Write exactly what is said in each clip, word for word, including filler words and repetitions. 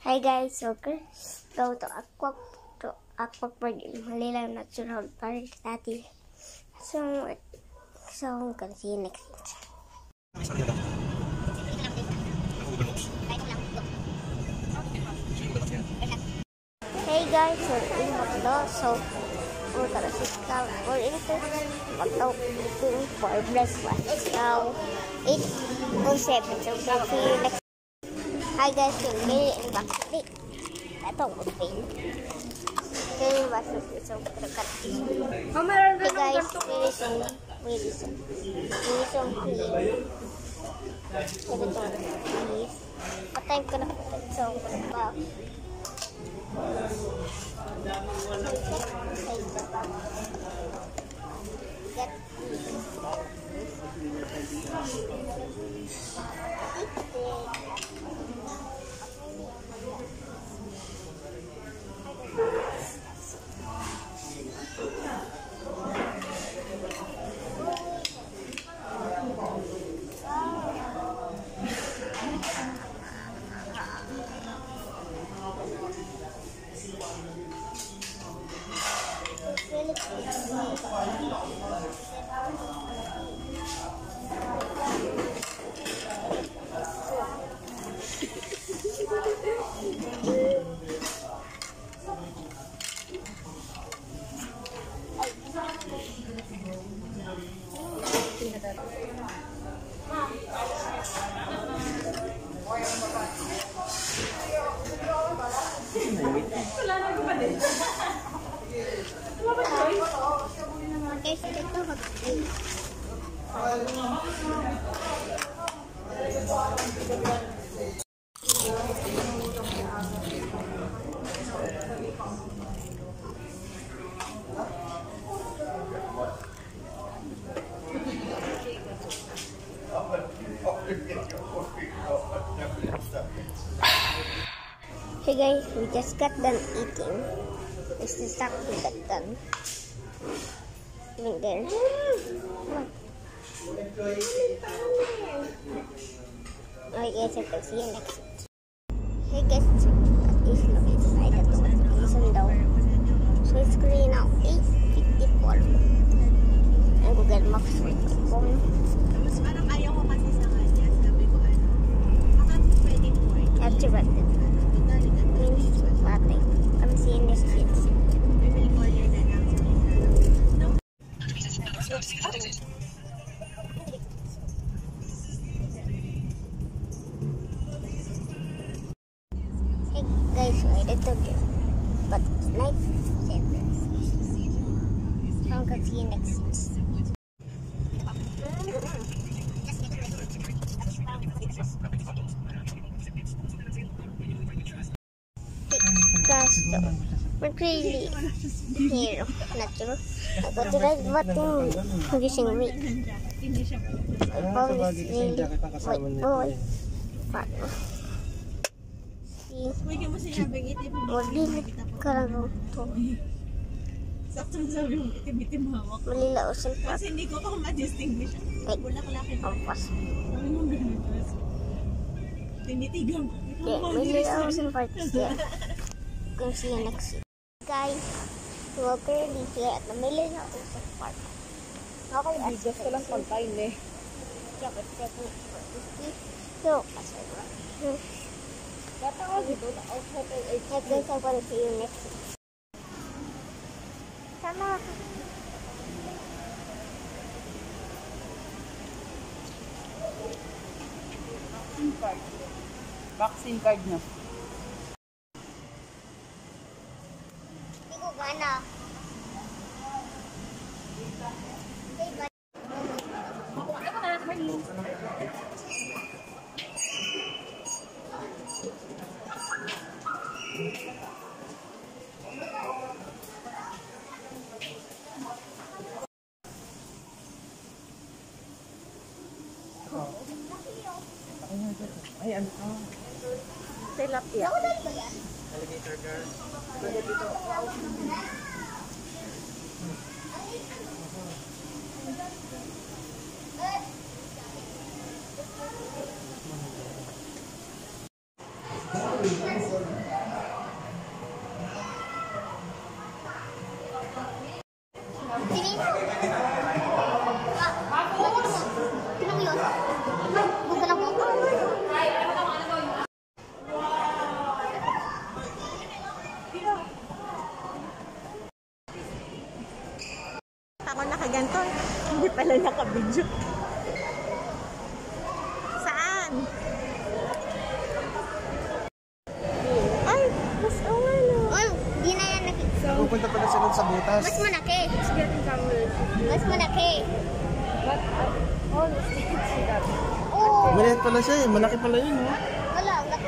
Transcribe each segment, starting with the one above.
Hi guys, okay. Go to Aqua to Aqua Park in Manila Natural Park Daddy. So so I'm gonna see you next time. Hey guys, we're in Macdo, so we're gonna sit down. We're in Macdo eating for breakfast. It's now eight oh seven, so we'll see you next time. Hi guys, we're really in backstage. Ito, mag-pain. Kaya yung backstage, so we're gonna cut this. Hey guys, very soon, very soon. Very soon, please. Ito ito, please. What time ko na cut it, so we're back. Get Hey guys, we just got done eating. It's the stuff we got done. Right there. Alright guys, I can see you next week. Hey guys, it's not inside the notification daw. So it's currently now eight fifty-four. And Google Maps with my phone. Tapos parang ayaw ko kasi sa kanya. Sabi ko ano, baka pwede po eh. That's right. Means batay. Come see in this kids. We will call you the next week. No. Hey guys, I did told you. But it's night seven. So I'm gonna see you next week. Guys, so we're really here, natural. I got to ride button using week. I found this really white boy. Partner. See, malilit ka lang ito. Saktong sabi mo, itim-itim hawak. Manila Ocean Park. Kasi hindi ko pa ma-distinguish. Ay, bulaklaki na. ampas. Sabi mo ganun. Tinitigan ko. Okay, Manila Ocean Park is there. We'll see you next week. Guys, we're currently here at the Manila Ocean Park. Okay, at Bigas ko lang pagkain eh. yeah, but checking for this week. So, that's right. Bata ko dito, outside ay Hey guys, I want to see you next week. Sama. vaccine card. Vaccine card na. Hindi ko gana. Ay, ano ka? Tilapia. Alligator girl. Thank you. Hindi pala nakabidyo. Saan? Ay, mas awalo. Oh, di na yan nakikita. Pupunta pala sila sa butas. Mas malaki. Mas malaki. Oh, Maliit pala siya eh. Malaki pala yun, oh. wala. Laki.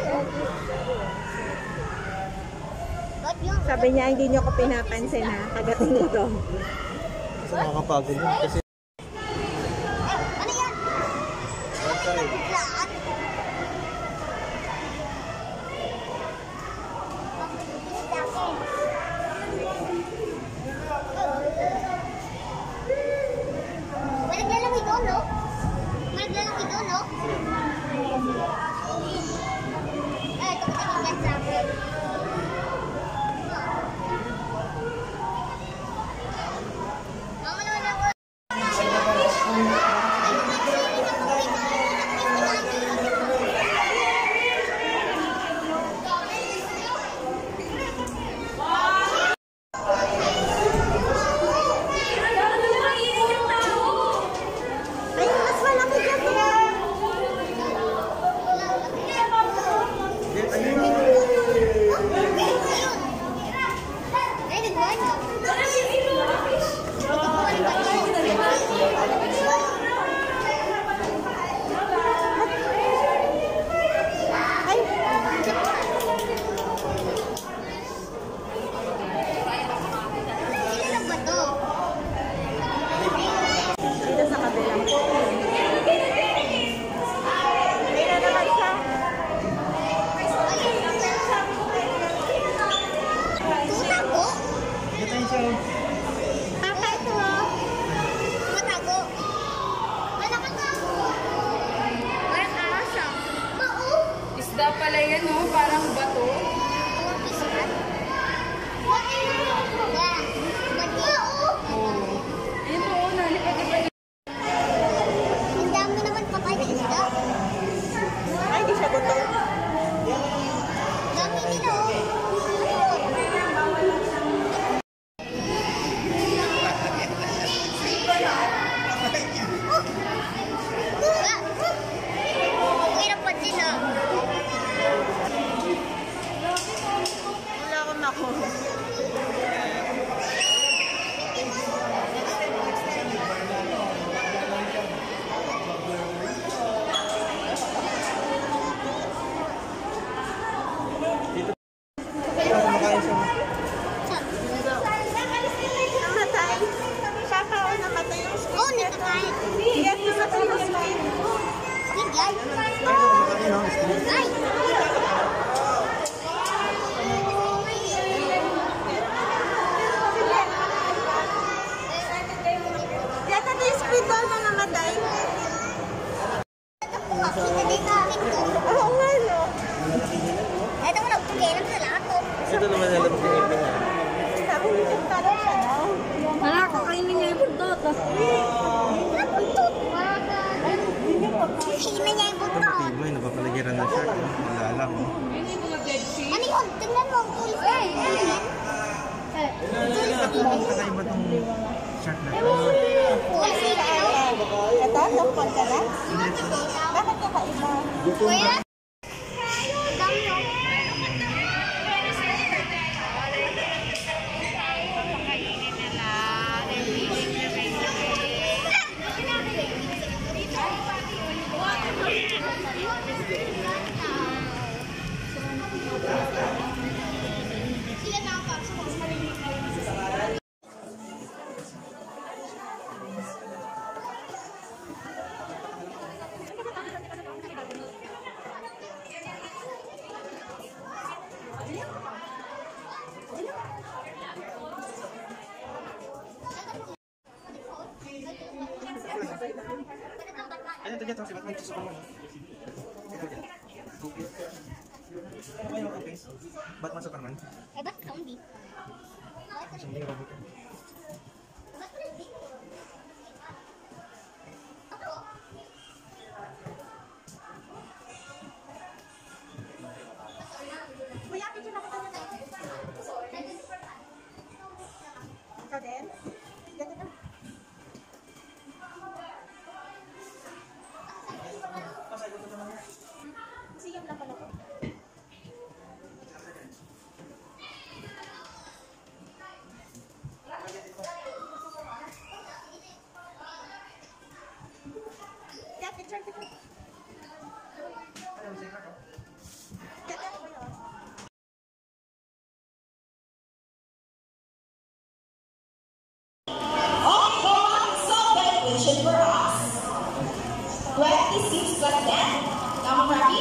Ba't yun? Sabi niya, hindi niyo ko pinapansin ha. Kagating mo to. Kasi nakakapagod yun. Kasi Eh, ano yan? Biglaan. Walang lalaki doon, no? Walang lalaki doon, no? Eh, tumatingin yan sa akin. Mama naman ako. Ay, mas malaki dyan. Ay, nagbanyo. Ay, Ilan ba to? dito sa kabilang po. Ay, na naman siya. Tutago? ito yung siya. Papa, ito oh. Tumatago. Wala ka nga. Parang asa. Oo. Isda pala yan, no? Parang bato. Ang pisngat. Yeah. Mati. Oo. Ayun po, nalipad-lipad. Ang dami naman patay na isda. Ay, di siya gusto. Dami nila oh. Ang hirap pa din ah. Wala akong makuha. Ito, kumakain siya. Namatay. Siya pa ako namatay yung squid. Oh, nakakain. Yes, namatay yung squid. Bigay. Ito, kumakain, oh. Street. Ay! Yata na yung squid doon na namatay. Makita din namin to. Oo nga, no? Ito mo nagpakialam sa lahat to. Ito naman nila magkakipin niya. Sabi ni Tim parang siya, no? Wala, kakainin niya yung buntot. Napuntot. Hina niya yung buntot. Tibay, napapaligiran na siya. Wala lang, oh. Yun yung mga dead sea. Ano yun? Tingnan mo ang tulis na yun. Ano yan? Tulis na yun. Kakaiba tong shark na ito. Tulis na yun. Ito, doktor ka na? Bakit kakaiba? Kuya? Dami yun. Sila nakapag sa mas maliliit na yun. Ano ito dyan? Ito dyan. Ito dyan. Ano yung okay? Batman Superman? Eh, ba't ka hindi? Siya hindi robot. Ba't ka hindi? Ako? Kuya, picture na kita na. Ikaw din? Ganito na. For us. twenty-six plus ten. Tama, Rocky?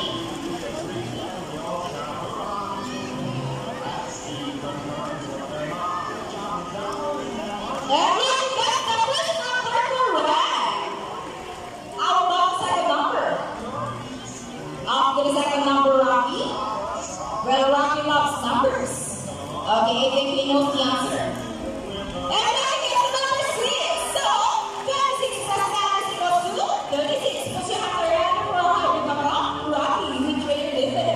Everyone get the first number correct. How about the second number? After the second number, Rocky? Well, Rocky loves numbers. Okay, I think he knows the answer. Everyone gets the number six. So, twenty-six plus ten is equal to thirty-six. But you have to remember how to come up. Rocky, we train limited.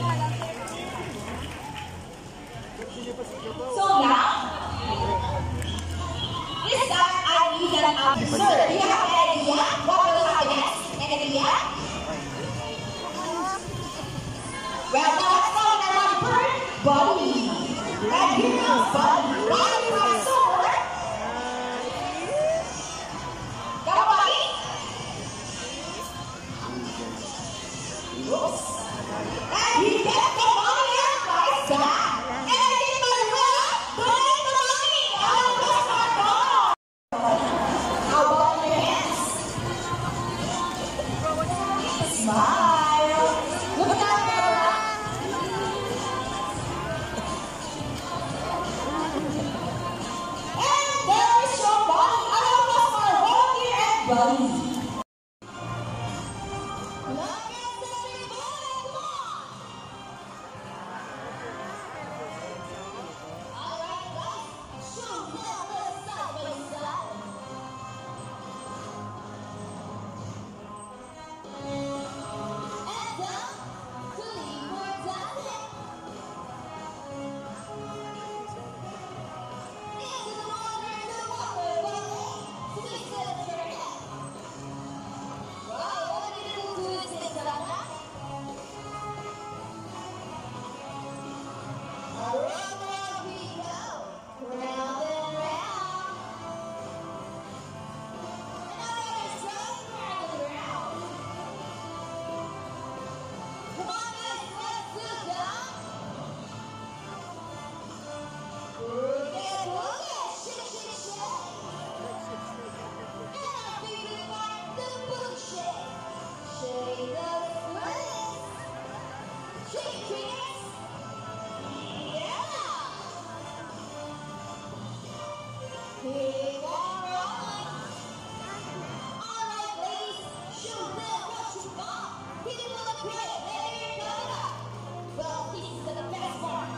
So now, this time I need an answer. Do you have an idea? What will happen next? An idea? Well, now let's go on our bird body. And here comes body. Body comes over. Got a body? Oops. And he gets the body and right back. And I think by the way, bring the body. And let's start going. How about your hands? Smile. Look at that camera. And there's your body. I love us for volunteer and body. Look at the body. Come on. All right, guys. Show them the side by side. And down to lean more down. Into the water, into the water, body. Twist it, turn it. Wow, what did you do? Twist it, turn it. Around and we go, round and round. And now we're strong round and round. Come on, guys, let's do that. Work it, work it, shake, shake, shake. And our favorite part, the boot shake. Shake the legs. Shake, shake. Yeah. Keep on rolling. All right, ladies, show them what you got. Hit it with a credit, there you go. Well, this is the best part.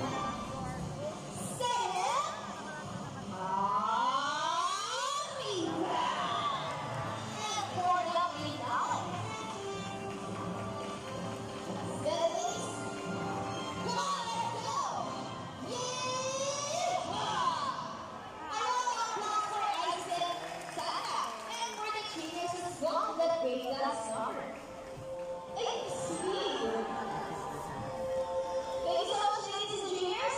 Say it. Arriba. And pour it up and down. Good, ladies. Come on, let's go. Yeehaw. I want to applause for Edison, Tara, and for the cheerleaders as well that made that summer. It's sweet. Thank you so much, ladies and juniors.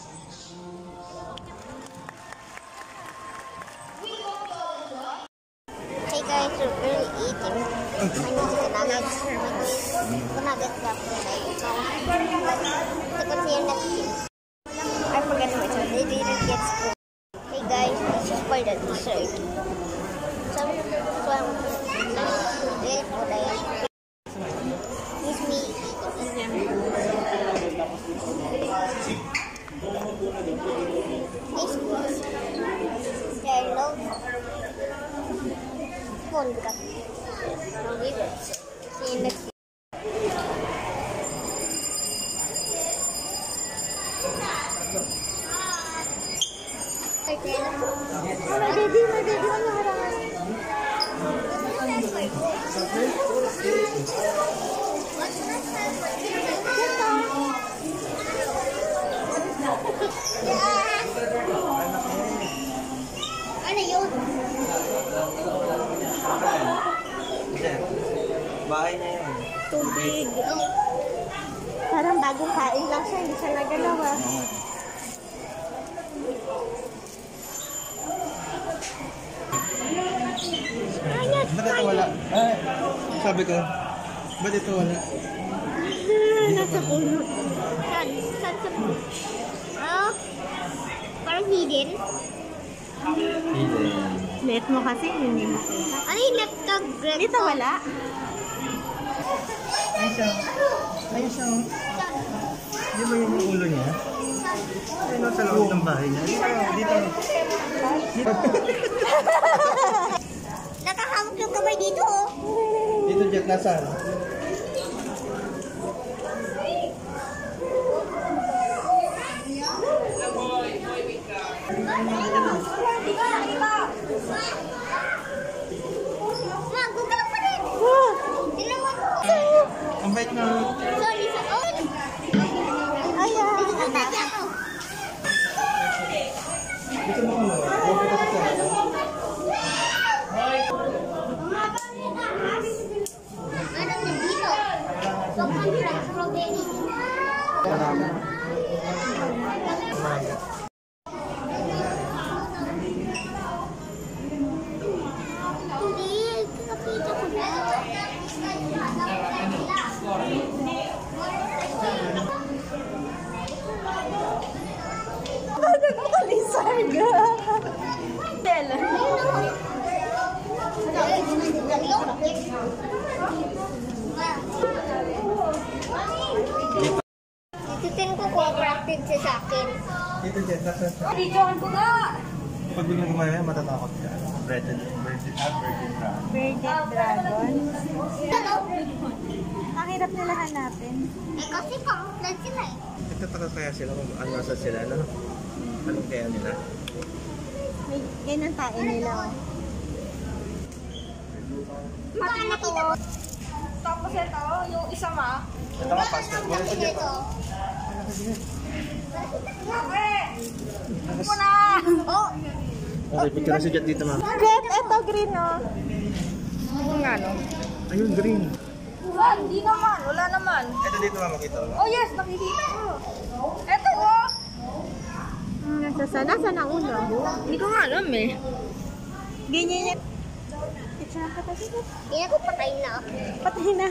We hope you all enjoy. Hey guys, we're really eating. I need chicken nuggets. Chicken nuggets up today. So, to continue next week. I forget which one. They didn't get spoon. Hey guys, this is for the dessert. Some, some, this for the This me eating. This was yellow. Spoon ka. See you next week. Okay. Oh, my baby, my baby, ano harangan? Ano yun? Bahay niya yun. Tubig. Oh. Parang bagong kain lang siya, hindi siya nagalaw ah. Ayat! Ba't ito wala? Ah, sabi ko, ba't ito wala? Nasa puno. Saan? Saan sa puno? Oh, parang hidden. Hidden. Let mo kasi, hindi mo. Ano yung laptop? Dito wala. Ayun siya. Ayun siya. Di ba yun yung ulo niya? Ayun sa loob ng bahay niya. Dito. Dito. Nakahamok yung kamay dito, oh. Dito, Jet. Nasaan? Ma, gugalaw pa rin. Tingnan mo. Ang bait na. Sorry, sa oh. Ayan. Nagtatagi ako. Dito mo mo. Huwag ko kasi sa. Ano na dito? Sobrang strawberry. Marami. Hindi, nakita ko na. Bakit mo kalisag? Tela. Itutin ko cooperative siya sa akin. Dito, Jet. Nasaan siya? Videohan ko nga! Pag biglang gumaya, matatakot ka. Virgin, virgin, ah, virgin crown. Virgin Dragon. Ano? Ang hirap nila hanapin. Eh kasi pang-flood sila eh. Nagtataka kaya sila kung ano nasa sila, no? Anong kaya nila? May ganun tayo nila. Oh. Baka nakita ko. Tapos ito, yung isa ma. Ito nga, pastor. Wala sa Jet. Ito. Muna! Oh, Okay, picture na si Jet dito, ma'am. Jet, eto green oh. Kung ano? Ayun, green. Ah, hindi naman. Wala naman. Ito dito, ma'am. Makita mo. Oh yes, nakikita ko. Ito oh! Hmm, nasa sana, sana ulo. Hindi ko nga alam eh. Ganyan yan. Picture ka kasi. hindi ko patay na. Patay na.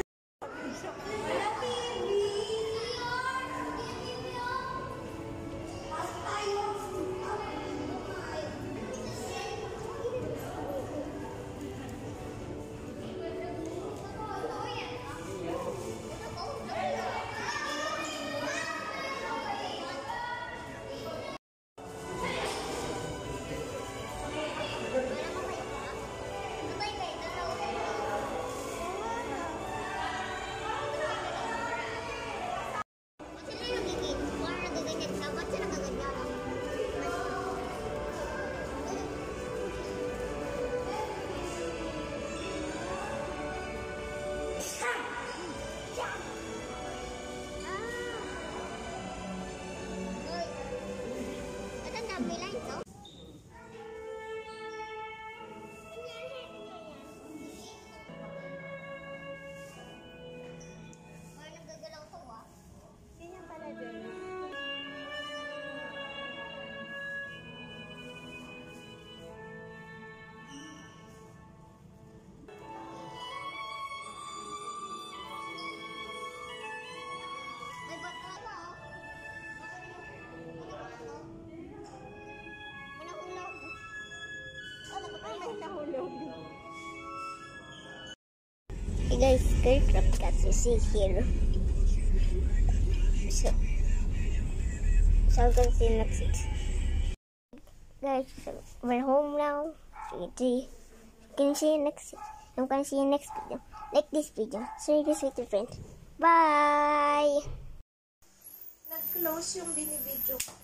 Ganyan pala dyan. Ay, ba't ka ba? May nahulog. Ay, may nahulog. Hey guys, Kirkrap cat you see here. So, so I'm gonna see you next week. Guys, so we're home now. See, can see you next. I'm gonna see you next video. Like this video. Share this with your friends. Bye. Nag-close yung binibidyo ko.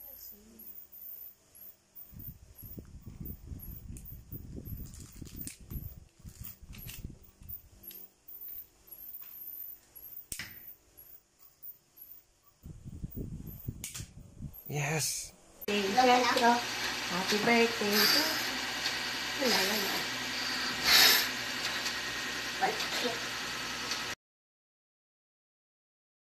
Yes! Happy birthday. Wala, wala. Bye.